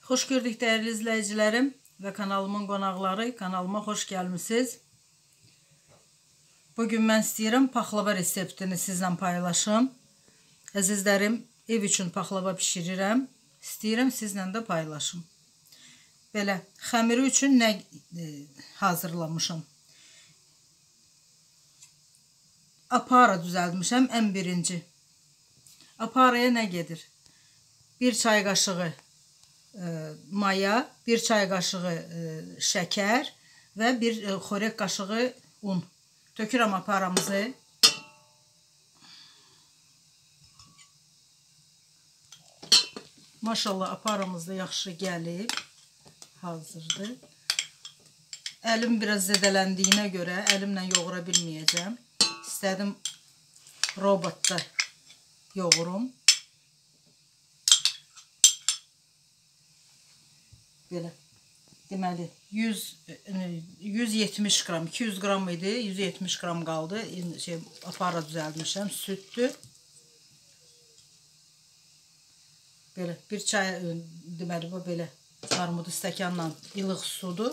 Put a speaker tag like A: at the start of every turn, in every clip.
A: Xoş gördük dəyərli izləyicilərim və kanalımın qonaqları. Kanalıma xoş gəlmisiniz. Bugün mən istəyirəm paxlava reseptini sizlə paylaşım. Əzizlərim, ev üçün paxlava pişirirəm. İstəyirəm sizlə də paylaşım. Belə, xəmiri üçün nə hazırlamışam? Apara düzəltmişəm, ən birinci. Aparaya nə gedir? 1 çay qaşığı maya, 1 çay qaşığı şəkər və 1 xörək qaşığı un. Tökürəm aparamızı. Maşallah aparamız da yaxşı gəlib. Hazırdır. Əlim biraz zədələndiyinə görə əlimlə yoğura bilməyəcəm. İstədim robotda yoğurum. Belə. Deməli 170 qram, 200 qram idi, 170 qram qaldı. Apara düzəltmişəm, süddür. Belə bir çay, deməli bu belə armudu stəkanla ilıq sudur.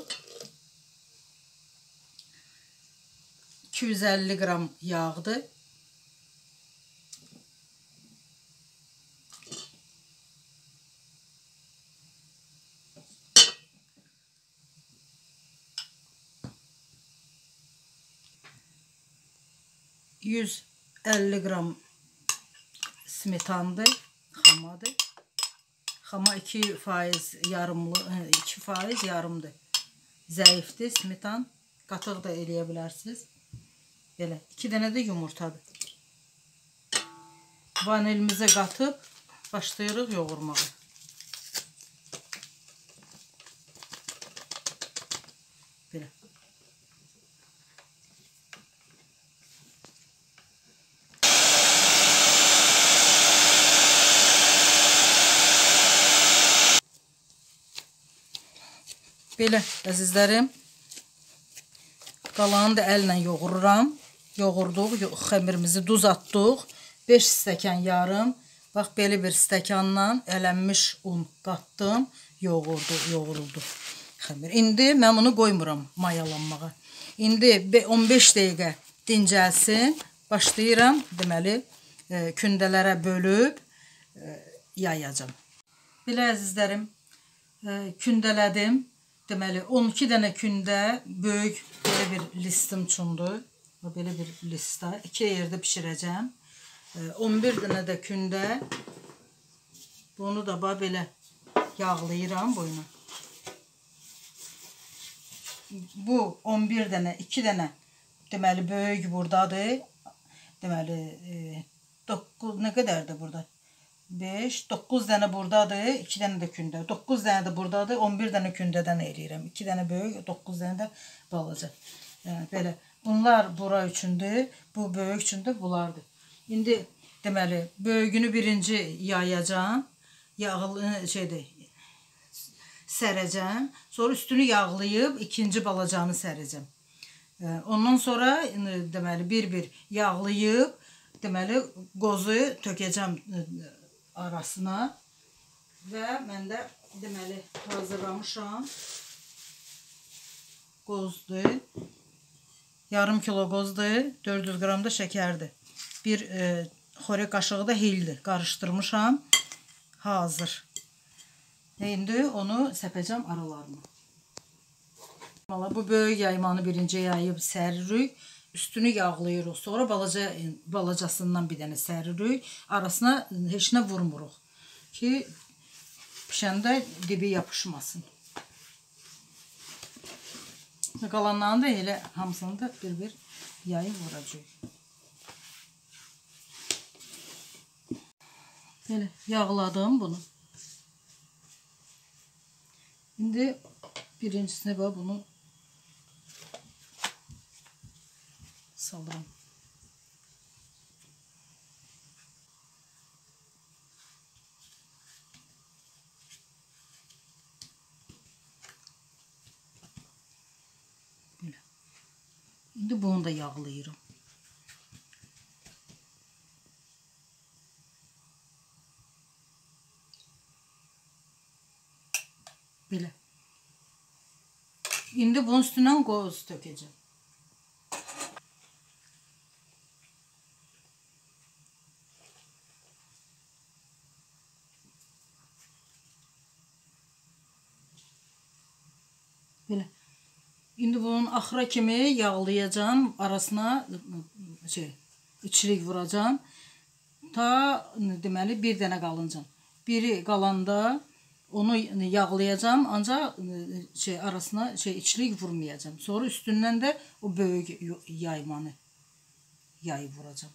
A: 250 qram yağdır. %150 qram smetandır, xamadır. Xama 2% yarımdır. Zəifdir smetan. Qatıq da eləyə bilərsiniz. Belə 2 dənə də yumurtadır. Vanilimizi qatıb başlayırıq yoğurmağa. Belə. Belə əzizlərim, qalanını da əllə yoğururam. Yoğurduq, xəmirimizi duz atdıq. 5 stəkan yarım. Bax, belə bir stəkanla ələnmiş un qatdım. Yoğuruldu xəmir. İndi mən bunu qoymuram mayalanmağa. İndi 15 dəqiqə dincəlsin. Başlayıram, deməli, kündələrə bölüb yayacam. Belə əzizlərim, kündələdim. Deməli, 12 dənə kündə böyük belə bir listim üçündür. Belə bir listə 2 yerdə pişirəcəm. 11 dənə də kündə. Bunu da belə yağlayıram boyuna. Bu 11 dənə, 2 dənə deməli böyük buradadır. Deməli 9 nə qədərdir burada? 5, 9 dənə buradadır, 2 dənə də kündə. 9 dənə də buradadır, 11 dənə kündədən eləyirəm. 2 dənə böyük, 9 dənə də balaca. Yəni, belə. Bunlar bura üçündür, bu böyük üçündür, bunlardır. İndi, deməli, böyüyünü birinci yayacam, sərəcəm. Sonra üstünü yağlayıb, ikinci balacanı sərəcəm. Ondan sonra, deməli, bir-bir yağlayıb, deməli, qozu tökəcəm arasına və mən də deməli hazırlamışam. Qozdur. Yarım kilo qozdur. 400 qram da şəkərdir. Bir xörək qaşığı da hildir. Qarışdırmışam. Hazır. İndi onu səpəcəm aralarına. Bu böyük yaymanı birinci yayıb səririk. Üstünü yağlayırıq. Sonra balacasından bir dənə səririk. Arasına heç nə vurmuruq. Ki, pişəndə dibi yapışmasın. Qalanlarını da elə hamısını da bir-bir yayıb vuracaq. Belə yağladım bunu. İndi birincisini bunu salıram. Belə. İndi bunu da yağlayırım. Belə. İndi bunun üstündən qoz tökəcəm. Belə. İndi bunun axıra kimi yağlayacağım. Arasına içlik vuracağım. Ta deməli bir dənə qalınca. Biri qalanda onu yağlayacağım. Ancaq arasına içlik vurmayacağım. Sonra üstündən də o böyük yaymanı vuracağım.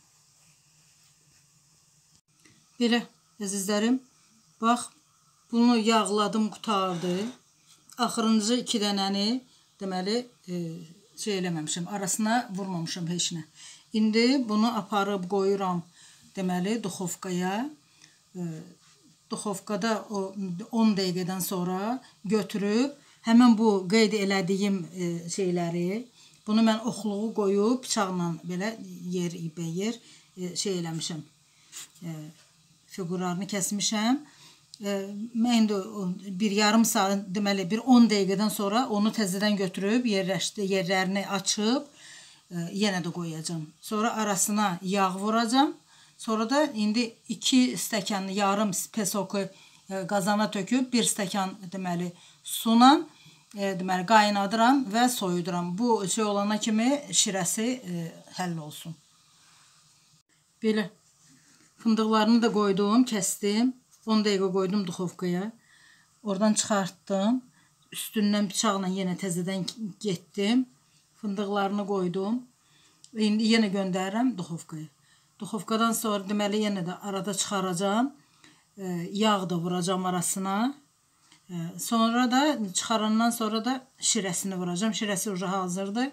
A: Belə əzizlərim. Bax, bunu yağladım, qutardı. Axırıncı 2 dənəni deməli eləməmişəm, arasına vurmamışam heç nə. İndi bunu aparıb qoyuram deməli duxovkaya. Duxovkada 10 dəqiqədən sonra götürüb həmin bu qeyd elədiyim şeyləri, bunu mən oxluğu qoyub bıçaqla belə yer eləmişəm. Figurlarını kəsmişəm. Mən indi bir yarım saat, deməli bir 10 dəqiqədən sonra onu təzədən götürüb yerlərini açıb yenə də qoyacağım. Sonra arasına yağ vuracağım. Sonra da indi 2 stəkan yarım pesoku qazana töküb 1 stəkan deməli suyla deməli qaynadıram və soyuduram. Bu olana kimi şirəsi həll olsun. Belə fındıqlarını da qoydum, kəsdim. 10 dəqiqə qoydum duxovkaya. Oradan çıxartdım. Üstündən bıçaqla yenə təzədən getdim. Fındıqlarını qoydum. İndi yenə göndərirəm duxovkaya. Duxovkadan sonra deməli yenə də arada çıxaracağım. Yağ da vuracağım arasına. Sonra da çıxarandan sonra da şirəsini vuracağım. Şirəsi уже hazırdır.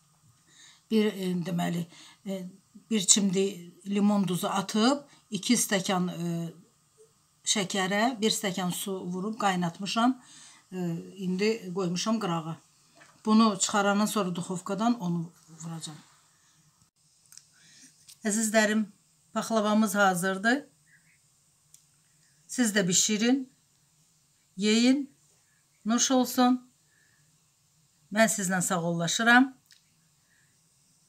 A: Deməli bir çimdik limon duzu atıb 2 stəkan şəkərə 1 stəkan su vurub qaynatmışam. İndi qoymuşam qırağa. Bunu çıxarandan sonra duxovkadan onu vuracağım. Əzizlərim, paxlavamız hazırdır. Siz də bişirin, yeyin, nuş olsun. Mən sizlə sağollaşıram.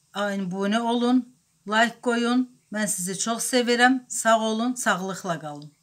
A: Abunə olun, like qoyun. Mən sizi çox sevirəm. Sağ olun, sağlıqla qalın.